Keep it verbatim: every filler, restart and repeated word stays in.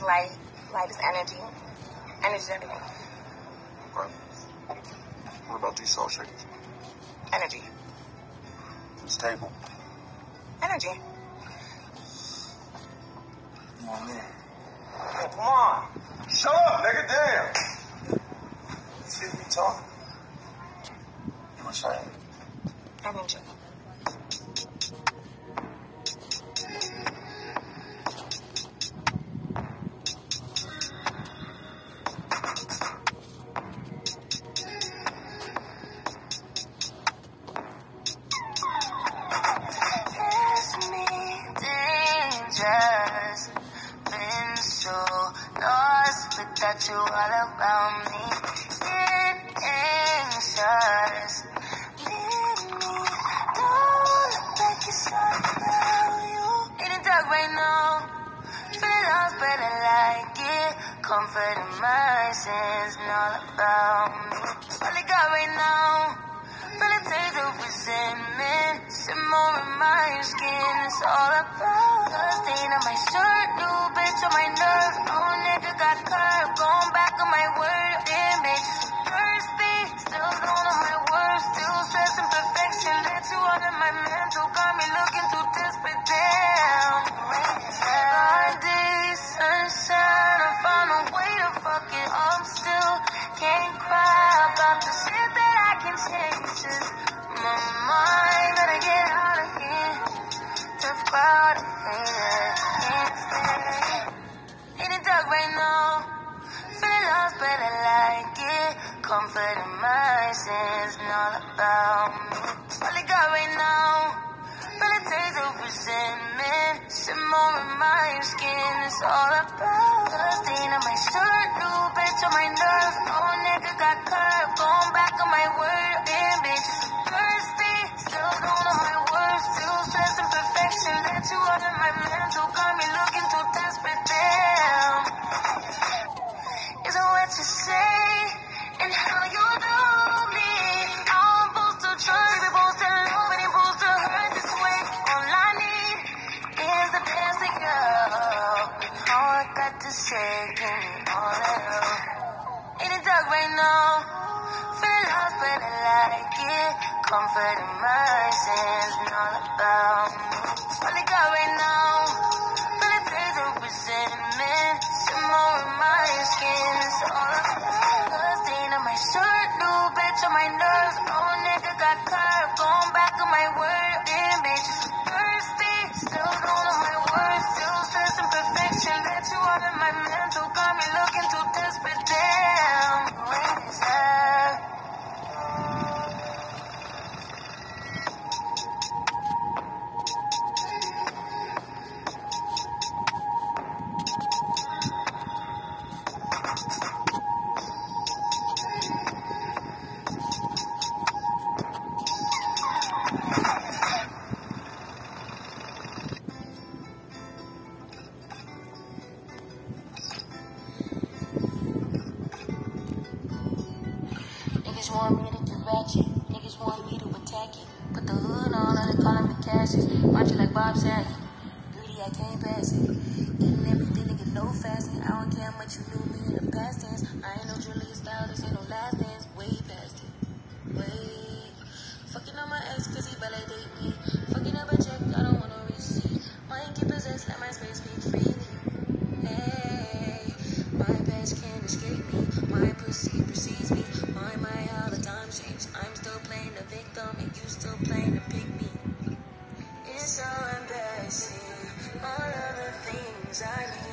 light. Light is energy. Energy is everything. Okay. What about these salt shakers? Energy. This table? Energy. Come on, man. Oh, come on. Shut up, nigga. Damn. See me talking. You want to say it? Energy. That you all around me, get anxious. Leave me, don't look like it's all about you. In the dark right now, feel lost but I like it. Comfort in my sins and all about me. All I got right now, feel a taste of resentment. Some more in my skin, it's all about the stain on my shirt, new bitch on my nerves. Oh nigga got curved, going back on my word. Damn bitch, thirsty, still don't know my words. Still stressing perfection, let you out of my mental. Got me looking too desperate, damn. Hard days, sunshine, I found a way to fuck it up still. Can't cry about the shit that I can change. Just my mind, gotta get out of here. Tough crowd, yeah, can't stay. In the dark right now, feeling lost but I like it. Comfort in my sins and all about me. All I got right now, feel a taste of resentment. Some more in my skin, it's all about the stain on my shirt, new bitch on my nerves. Oh nigga got curved, going back on my word. Damn bitch, thirsty, still don't know my words. Still stressing perfection, let you out of my mental. Got me looking too desperate, damn. Isn't what you say and how you do me. I'm supposed to trust, we're supposed to love, and you're supposed to hurt this way. All I need is the best of you. All I got to say, give me all of you. In the dark right now, feel lost but I like it. Comfort in my sins and all about me. All I got right now, feel a taste of resentment. Some more in my skin, it's all about the stain on my shirt, new bitch on my nerves. Oh nigga got curved, going back on my word. Damn bitch, thirsty, still don't know my words. Still stressing perfection, let you out of my mental. Got me looking too desperate, damn. When it's up. Niggas want me to get ratchet. Niggas want me to attack it. Put the hood on, and they calling me Cassius. Watch it like Bob Saget. Greedy, I can't pass it. Eating everything, nigga, no fasting. I don't care how much you knew me in the past tense. I ain't no Julia style, this ain't no last dance. Way past it. Way. Fucking on my ex, cause he validate me. Fucking up a check, I don't want no receipt. Mind get possessed, let my space speak freely. Hey, my past can't escape me. My pussy precedes me. My, my, all the time change. I'm still playing the victim and you still playing the pick me. It's so embarrassing. All of the things I need.